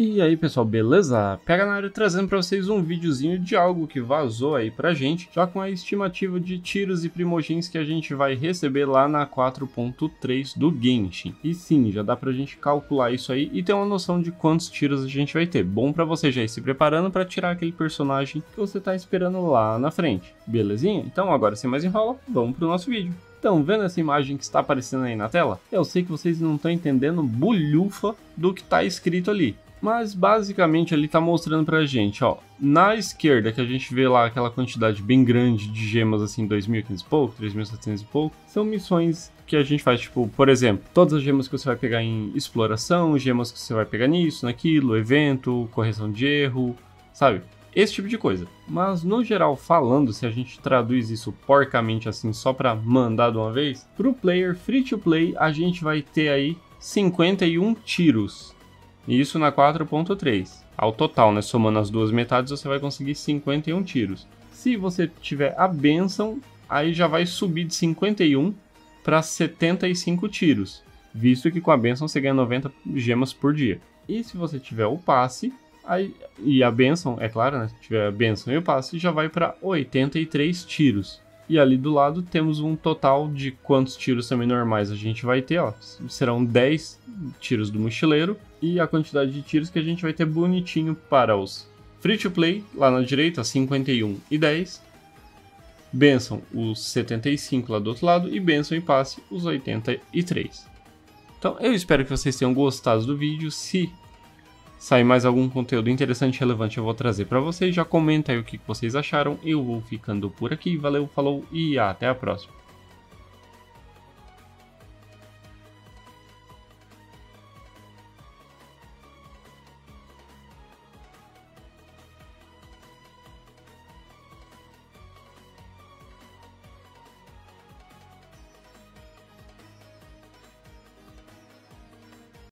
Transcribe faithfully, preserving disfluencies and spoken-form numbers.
E aí pessoal, beleza? Pega na área trazendo para vocês um videozinho de algo que vazou aí pra gente, já com a estimativa de tiros e primogênitos que a gente vai receber lá na quatro ponto três do Genshin. E sim, já dá pra gente calcular isso aí e ter uma noção de quantos tiros a gente vai ter. Bom pra você já ir se preparando para tirar aquele personagem que você tá esperando lá na frente, belezinha? Então agora sem mais enrola, vamos pro nosso vídeo. Então, vendo essa imagem que está aparecendo aí na tela, eu sei que vocês não estão entendendo bulhufa do que está escrito ali. Mas basicamente ele está mostrando pra gente, ó, na esquerda que a gente vê lá aquela quantidade bem grande de gemas assim, dois mil e quinhentos e pouco, três mil e setecentos e pouco, são missões que a gente faz, tipo, por exemplo, todas as gemas que você vai pegar em exploração, gemas que você vai pegar nisso, naquilo, evento, correção de erro, sabe? Esse tipo de coisa. Mas no geral falando, se a gente traduz isso porcamente assim só pra mandar de uma vez, pro player free to play a gente vai ter aí cinquenta e um tiros. Isso na quatro ponto três. Ao total, né, somando as duas metades, você vai conseguir cinquenta e um tiros. Se você tiver a bênção, aí já vai subir de cinquenta e um para setenta e cinco tiros, visto que com a bênção você ganha noventa gemas por dia. E se você tiver o passe, aí, e a bênção, é claro, né, se tiver a bênção e o passe, já vai para oitenta e três tiros. E ali do lado temos um total de quantos tiros também normais a gente vai ter, ó. Serão dez tiros do mochileiro e a quantidade de tiros que a gente vai ter bonitinho para os free to play, lá na direita, cinquenta e um e dez. Bênção, os setenta e cinco lá do outro lado e bênção e passe, os oitenta e três. Então eu espero que vocês tenham gostado do vídeo. Se sair mais algum conteúdo interessante e relevante eu vou trazer para vocês. Já comenta aí o que vocês acharam. Eu vou ficando por aqui. Valeu, falou e até a próxima.